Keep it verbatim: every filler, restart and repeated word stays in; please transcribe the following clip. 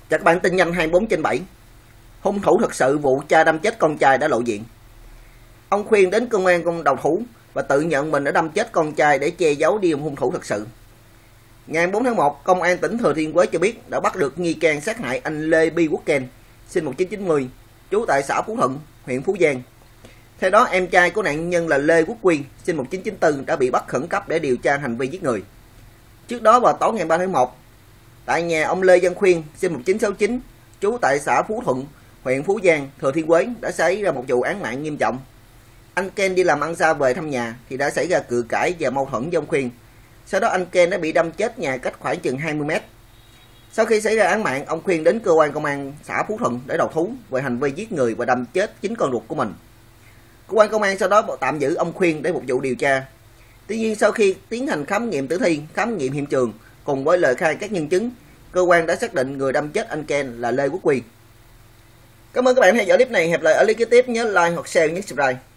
Chào các bạn, tin nhanh hai mươi bốn trên bảy. Hung thủ thực sự vụ cha đâm chết con trai đã lộ diện. Ông Khuyên đến công an công đầu thú và tự nhận mình đã đâm chết con trai để che giấu đi hung thủ thực sự. Ngày bốn tháng một, công an tỉnh Thừa Thiên Huế cho biết đã bắt được nghi can sát hại anh Lê Bi Quốc Ken, sinh một nghìn chín trăm chín mươi, trú tại xã Phú Thuận, huyện Phú Giang. Theo đó, em trai của nạn nhân là Lê Quốc Quy, sinh một nghìn chín trăm chín mươi tư, đã bị bắt khẩn cấp để điều tra hành vi giết người. Trước đó vào tối ngày ba tháng một, tại nhà ông Lê Văn Khuyên, sinh một nghìn chín trăm sáu mươi chín, trú tại xã Phú Thuận, huyện Phú Giang, Thừa Thiên Huế, đã xảy ra một vụ án mạng nghiêm trọng. Anh Ken đi làm ăn xa về thăm nhà thì đã xảy ra cự cãi và mâu thuẫn với ông Khuyên. Sau đó anh Ken đã bị đâm chết nhà cách khoảng chừng hai mươi mét. Sau khi xảy ra án mạng, ông Khuyên đến cơ quan công an xã Phú Thuận để đầu thú về hành vi giết người và đâm chết chính con ruột của mình. Cơ quan công an sau đó tạm giữ ông Khuyên để phục vụ điều tra. Tuy nhiên, sau khi tiến hành khám nghiệm tử thi, khám nghiệm hiện trường cùng với lời khai các nhân chứng, cơ quan đã xác định người đâm chết anh Ken là Lê Quốc Quy. Cảm ơn các bạn theo dõi clip này. Hẹn gặp lại ở clip kế tiếp, nhớ like hoặc share nhé, subscribe.